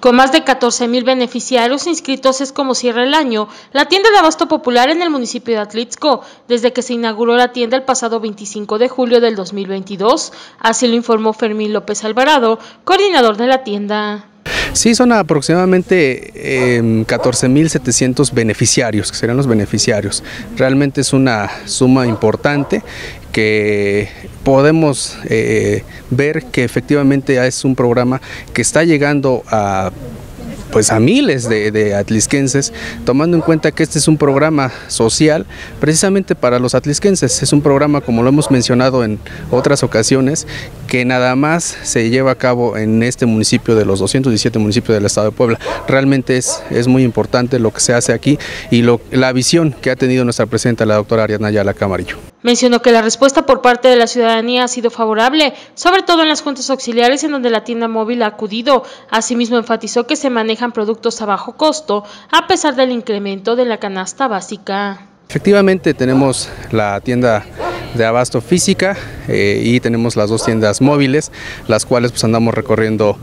Con más de 14,000 beneficiarios inscritos es como cierra el año la tienda de abasto popular en el municipio de Atlixco, desde que se inauguró la tienda el pasado 25 de julio del 2022, así lo informó Fermín López Alvarado, coordinador de la tienda. Sí, son aproximadamente 14,700 beneficiarios, que serían los beneficiarios. Realmente es una suma importante que podemos ver que efectivamente es un programa que está llegando a miles de atlixquenses, tomando en cuenta que este es un programa social precisamente para los atlixquenses. Es un programa, como lo hemos mencionado en otras ocasiones, que nada más se lleva a cabo en este municipio de los 217 municipios del estado de Puebla. Realmente es muy importante lo que se hace aquí y la visión que ha tenido nuestra presidenta, la doctora Ariadna Ayala Camarillo. Mencionó que la respuesta por parte de la ciudadanía ha sido favorable, sobre todo en las juntas auxiliares en donde la tienda móvil ha acudido. Asimismo enfatizó que se manejan productos a bajo costo, a pesar del incremento de la canasta básica. Efectivamente tenemos la tienda de abasto física y tenemos las dos tiendas móviles, las cuales pues andamos recorriendo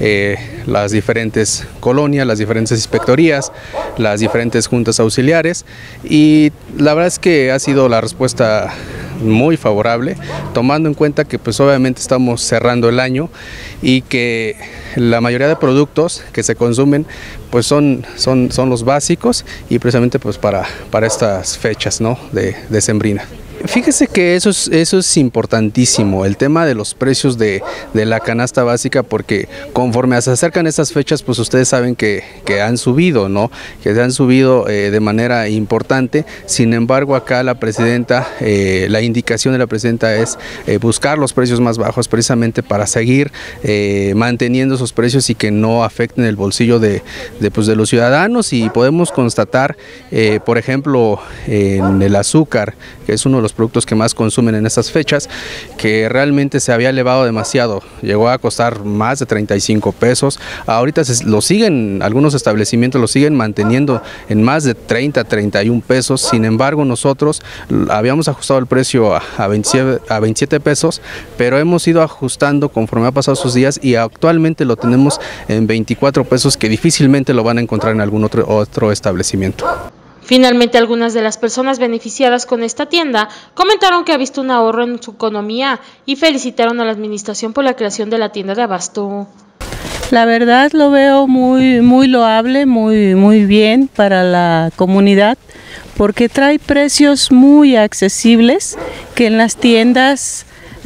las diferentes colonias, las diferentes inspectorías, las diferentes juntas auxiliares, y la verdad es que ha sido la respuesta muy favorable, tomando en cuenta que pues obviamente estamos cerrando el año y que la mayoría de productos que se consumen pues son los básicos, y precisamente pues para estas fechas, ¿no?, de decembrina. Fíjese que eso es importantísimo, el tema de los precios de la canasta básica, porque conforme se acercan estas fechas, pues ustedes saben que han subido, ¿no?, que han subido de manera importante. Sin embargo, acá la presidenta, la indicación de la presidenta es buscar los precios más bajos, precisamente para seguir manteniendo esos precios y que no afecten el bolsillo de los ciudadanos. Y podemos constatar, por ejemplo, en el azúcar, que es uno de los productos que más consumen en estas fechas, que realmente se había elevado demasiado, llegó a costar más de 35 pesos, ahorita algunos establecimientos lo siguen manteniendo en más de 30, 31 pesos, sin embargo nosotros habíamos ajustado el precio a 27 pesos, pero hemos ido ajustando conforme ha pasado sus días y actualmente lo tenemos en 24 pesos, que difícilmente lo van a encontrar en algún otro establecimiento. Finalmente, algunas de las personas beneficiadas con esta tienda comentaron que ha visto un ahorro en su economía y felicitaron a la administración por la creación de la tienda de abasto. La verdad lo veo muy loable, muy bien para la comunidad, porque trae precios muy accesibles que en las tiendas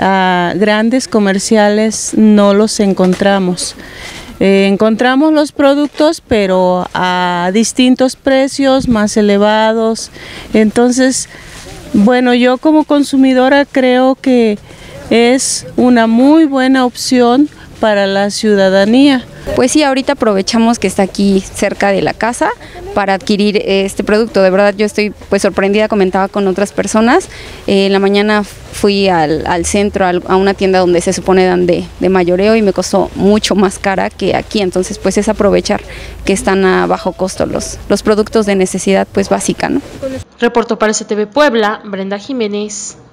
grandes comerciales no los encontramos. Encontramos los productos, pero a distintos precios, más elevados. Entonces, bueno, yo como consumidora creo que es una muy buena opción para la ciudadanía. Pues sí, ahorita aprovechamos que está aquí cerca de la casa para adquirir este producto. De verdad yo estoy pues sorprendida, comentaba con otras personas. En la mañana fui al centro, a una tienda donde se supone dan de mayoreo, y me costó mucho más cara que aquí. Entonces pues es aprovechar que están a bajo costo los productos de necesidad pues básica, ¿no? Reportó para STV Puebla, Brenda Jiménez.